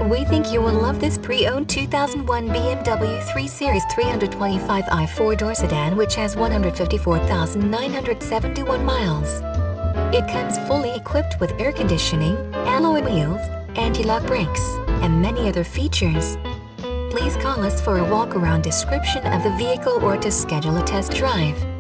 We think you will love this pre-owned 2001 BMW 3 Series 325i 4-door sedan, which has 154,971 miles. It comes fully equipped with air conditioning, alloy wheels, anti-lock brakes, and many other features. Please call us for a walk-around description of the vehicle or to schedule a test drive.